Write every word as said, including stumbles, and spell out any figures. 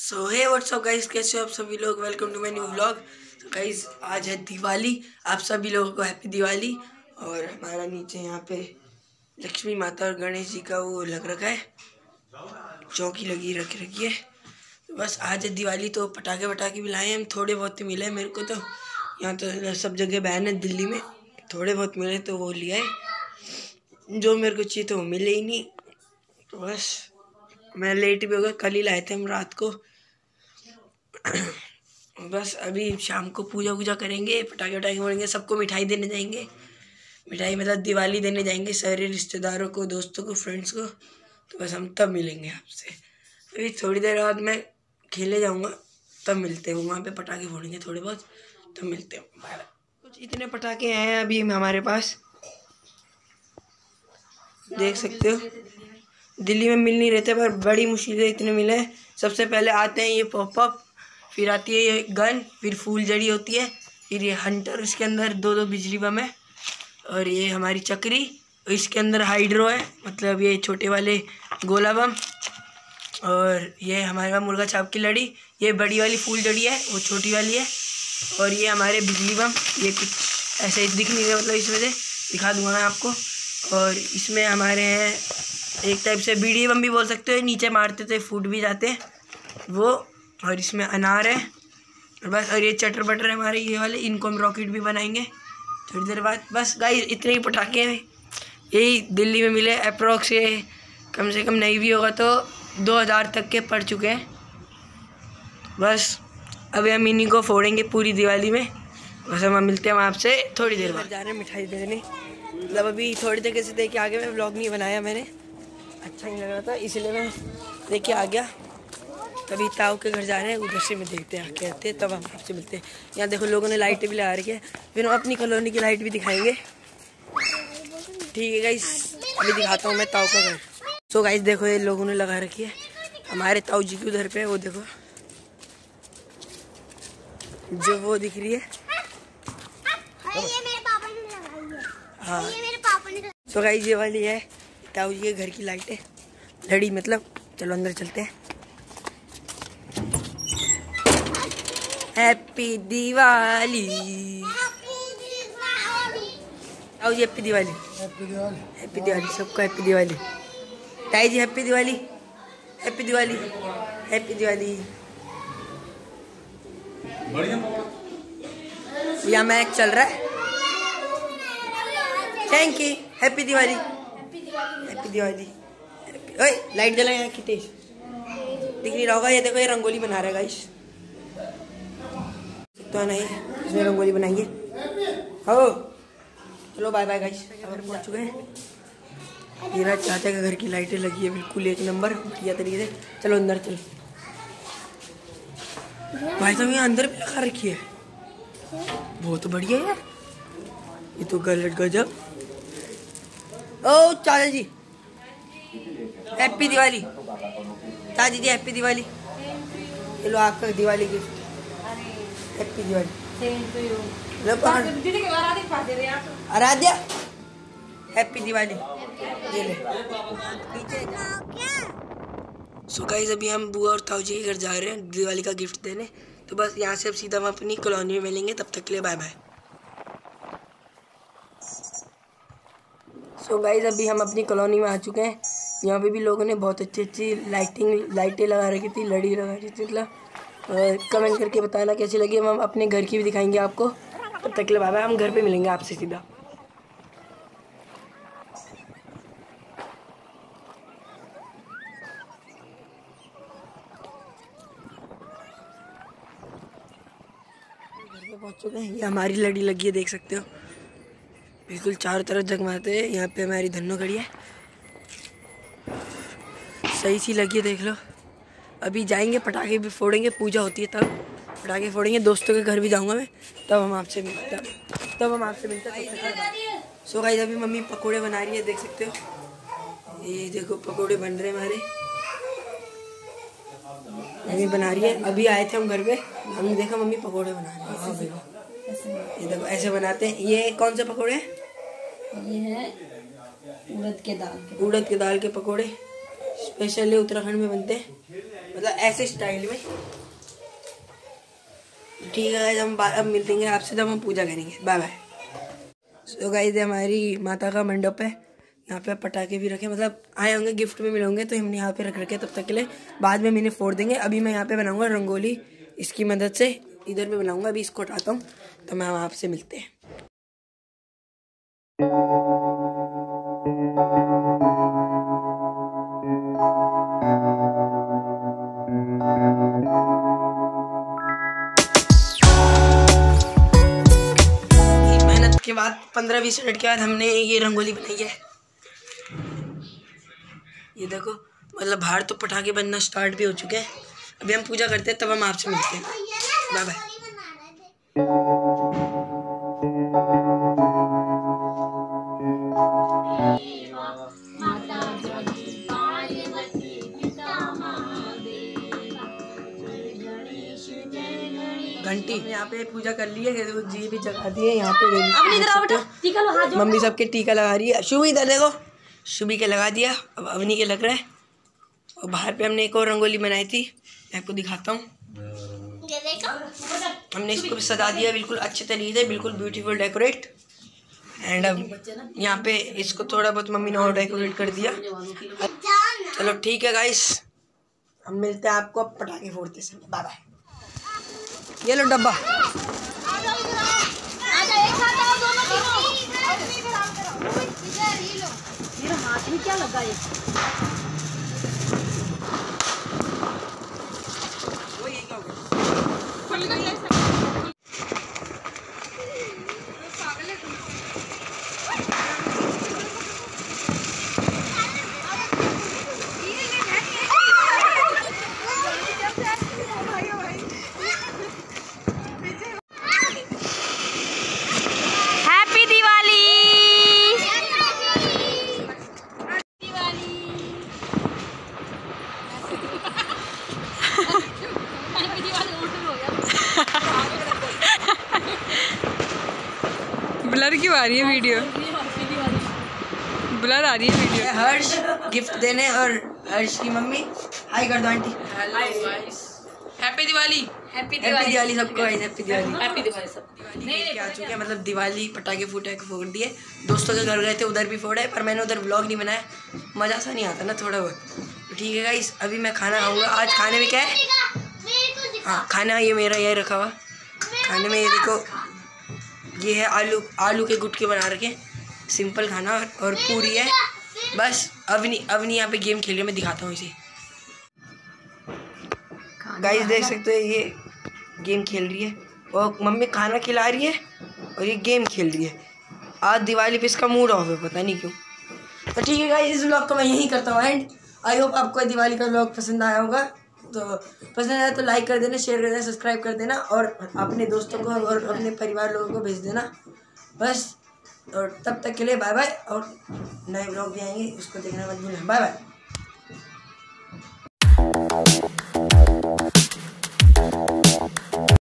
सो हे WhatsApp guys, कैसे हो आप सभी लोग। Welcome to my new vlog. तो गाइस आज है दिवाली, आप सभी लोगों को हैप्पी दिवाली। और हमारा नीचे यहाँ पे लक्ष्मी माता और गणेश जी का वो लग रखा है, चौकी लगी रख रखी है। तो बस आज है दिवाली, तो पटाखे वटाखे भी लाए हैं हम, थोड़े बहुत ही मिले मेरे को। तो यहाँ तो सब जगह बैन है दिल्ली में, थोड़े बहुत मिले तो वो लिया है। जो मेरे को चाहिए तो वो मिले ही नहीं, तो बस मैं लेट भी हो गया। कल ही लाए थे हम रात को। बस अभी शाम को पूजा वूजा करेंगे, पटाखे वटाखे फोड़ेंगे, सबको मिठाई देने जाएंगे। मिठाई मतलब दिवाली देने जाएंगे सारे रिश्तेदारों को, दोस्तों को, फ्रेंड्स को। तो बस हम तब मिलेंगे आपसे। अभी थोड़ी देर बाद मैं खेले जाऊंगा, तब मिलते हैं वहाँ पे। पटाखे फोड़ेंगे थोड़े बहुत, तब मिलते हैं। कुछ इतने पटाखे हैं अभी हमारे पास, देख सकते हो। दिल्ली में मिल नहीं रहते पर बड़ी मुश्किल से इतने मिले हैं। सबसे पहले आते हैं ये पॉपअप, फिर आती है ये गन, फिर फूल जड़ी होती है, फिर ये हंटर, इसके अंदर दो दो बिजली बम है, और ये हमारी चक्री, इसके अंदर हाइड्रो है, मतलब ये छोटे वाले गोला बम, और ये हमारे पास मुर्गा छाप की लड़ी, ये बड़ी वाली फूल जड़ी है, वो छोटी वाली है, और ये हमारे बिजली बम। ये कुछ ऐसे दिख नहीं रहा, मतलब इसमें से दिखा दूंगा मैं आपको। और इसमें हमारे हैं एक टाइप से बीड़ी बम भी बोल सकते हो, नीचे मारते थे फूट भी जाते हैं वो। और इसमें अनार है, और बस। और ये चटर बटर है हमारे ये वाले, इनको हम रॉकेट भी बनाएंगे थोड़ी देर बाद। बस गाइस इतने ही पटाखे हैं, यही दिल्ली में मिले। अप्रोक्स ये कम से कम नहीं भी होगा तो दो हज़ार तक के पड़ चुके हैं। बस अभी हम इन्हीं को फोड़ेंगे पूरी दिवाली में। बस हम मिलते हैं आपसे थोड़ी देर बाद। जा रहे हैं मिठाई देने, मतलब अभी थोड़ी देर से दे के आ गया। मैं व्लॉग नहीं बनाया, मैंने अच्छा नहीं लग रहा था इसलिए मैं दे के आ गया। तभी ताऊ के घर जा रहे हैं, उधर से मैं देखते हैं आके आते हैं, तब हम आपसे मिलते हैं। यहाँ देखो लोगों ने लाइटें भी लगा रखी है, फिर हम अपनी कॉलोनी की लाइट भी दिखाएंगे। ठीक है गाइस, अभी दिखाता हूँ मैं ताऊ का घर। सो गाइस देखो ये लोगों ने लगा रखी है हमारे ताऊ जी की उधर पे, वो देखो जो वो दिख रही है। हाँ सो गाइस ये वाली है ताऊ जी के घर की लाइटें, लड़ी मतलब। चलो अंदर चलते हैं। हैप्पी दिवाली ताऊ जी, happy Diwali, happy Diwali, happy Diwali सबको, हैप्पी दिवाली। ताई जी happy Diwali, happy Diwali, happy Diwali. यहाँ मैच चल रहा है। Thank you, happy Diwali, happy Diwali. ओए लाइट जलाए यहाँ कितने दिख नहीं रहा होगा। ये देखो ये रंगोली बना रहा है गाइस, तो नहीं इसमें रंगोली बनाएंगे। हो चलो बाय बाय गाइस, घर पहुँच चुके हैं। मेरा चाचा के घर की लाइटें लगी है बिल्कुल एक नंबर, बढ़िया तरीके से। चलो अंदर चलो। भाई साहब यहाँ अंदर भी लगा रखी है, बहुत बढ़िया है ये तो, गलत गजब। ओ चाचा जी हैप्पी दिवाली, चाचा जी हैप्पी दिवाली। ये लो आपका Diwali gift, happy Diwali. Aradhya happy Diwali, ये ले। सो गाइस अभी हम बुआ और ताऊ जी के घर जा रहे हैं दिवाली का गिफ्ट देने। तो बस यहाँ से अब सीधा हम अपनी कॉलोनी में मिलेंगे, तब तक के लिए बाय बाय। सो गाइस अभी हम अपनी कॉलोनी में आ चुके हैं। यहाँ पे भी लोगों ने बहुत अच्छी अच्छी लाइटिंग लाइटें लगा रखी थी, लड़ी लगा रखी थी, मतलब। और कमेंट करके बताना कैसी लगी, हम अपने घर की भी दिखाएंगे आपको। तब तक के लिए बाय बाय, हम घर पे मिलेंगे आपसे सीधा। घर पे पहुँच चुके हैं, ये हमारी लड़ी लगी है, देख सकते हो बिल्कुल चारों तरफ जगमगाते हैं। यहाँ पे हमारी धन्नो खड़ी है, सही सी लगी है, देख लो। अभी जाएंगे पटाखे भी फोड़ेंगे, पूजा होती है तब पटाखे फोड़ेंगे। दोस्तों के घर भी जाऊंगा मैं, तब हम आपसे मिलते तब हम आपसे मिलते हैं। सो गाइस अभी मम्मी पकोड़े बना रही है, देख सकते हो। ये देखो पकोड़े बन रहे हैं हमारे, मम्मी बना रही है। अभी आए थे हम घर पे, हमने देखा मम्मी पकोड़े बना रही है। हाँ देखो, ये देखो ऐसे बनाते हैं। ये कौन से पकोड़े हैं? ये है उड़द के दाल के उड़द के दाल के पकोड़े, स्पेशली उत्तराखंड में बनते हैं। मतलब ऐसे स्टाइल में। ठीक है गाइस, हम अब मिलते आपसे जब हम पूजा करेंगे। Bye bye. सो गाइस, हमारी माता का मंडप है, यहाँ पे पटाखे भी रखे, मतलब आए होंगे गिफ्ट में मिले होंगे तो हमने यहाँ पे रख रखे तब तक के लिए, बाद में मैंने फोड़ देंगे। अभी मैं यहाँ पे बनाऊंगा रंगोली इसकी मदद से, इधर पे बनाऊंगा। अभी इसको हटाता हूँ तो मैं आपसे मिलते हैं। मेहनत के बाद पंद्रह बीस मिनट के बाद हमने ये रंगोली बनाई है। ये देखो, मतलब बाहर तो पटाखे बनना स्टार्ट भी हो चुके हैं। अभी हम पूजा करते हैं तब हम आपसे मिलते हैं। Bye bye. घंटी यहाँ पे पूजा कर ली है, जी भी जगा दी है यहाँ पे। मम्मी सबके टीका लगा रही है। शुभी इधर देखो, शुभी के लगा दिया, अब अवनी के लग रहा है। और बाहर पे हमने एक और रंगोली बनाई थी, मैं आपको दिखाता हूँ। हमने इसको सजा दिया बिल्कुल अच्छे तरीके से, बिल्कुल ब्यूटीफुल डेकोरेट। एंड अब यहाँ पे इसको थोड़ा बहुत मम्मी ने और डेकोरेट कर दिया। चलो ठीक है गाइस, हम मिलते हैं आपको अब पटाखे फोड़ते समय। Bye bye. ये लो डब्बा। हाथ में क्या लगा ये? वो ये क्या हो गया? ब्लर क्यों आ रही है वीडियो? ब्लर आ रही है वीडियो। हर्ष गिफ्ट देने और हर्ष की मम्मी हाय कर दो aunty. Happy Diwali. Happy Diwali सबको। हैप्पी दिवाली। हैप्पी दिवाली सबको। नहीं आ चुके हैं, मतलब दिवाली पटाखे फूटे फोड़ दिए। दोस्तों के घर गए थे, उधर भी फोड़े, पर मैंने उधर व्लॉग नहीं बनाया, मज़ा सा नहीं आता ना थोड़ा बहुत। तो ठीक है गाइस, अभी मैं खाना खाऊंगा। आज खाने में क्या है? हाँ, खाना ये मेरा यही रखा हुआ। खाने में ये देखो, ये है आलू आलू के गुटके बना रखे, सिंपल खाना, और पूरी है बस। अवनी अवनी यहाँ पे गेम खेल रही है, मैं दिखाता हूँ इसे। गाइस देख सकते हो, ये गेम खेल रही है और मम्मी खाना खिला रही है और ये गेम खेल रही है। आज दिवाली पे इसका मूड ऑफ है, पता नहीं क्यों। तो ठीक है गाइस, इस व्लॉग को मैं यहीं करता हूँ एंड। आई होप आपको दिवाली का व्लॉग पसंद आया होगा। तो पसंद आया तो लाइक कर देना, शेयर कर देना, सब्सक्राइब कर देना और अपने दोस्तों को और अपने परिवार लोगों को भेज देना बस। और तब तक के लिए बाय बाय, और नए व्लॉग भी आएंगे, उसको देखना मत भूलना। Bye bye.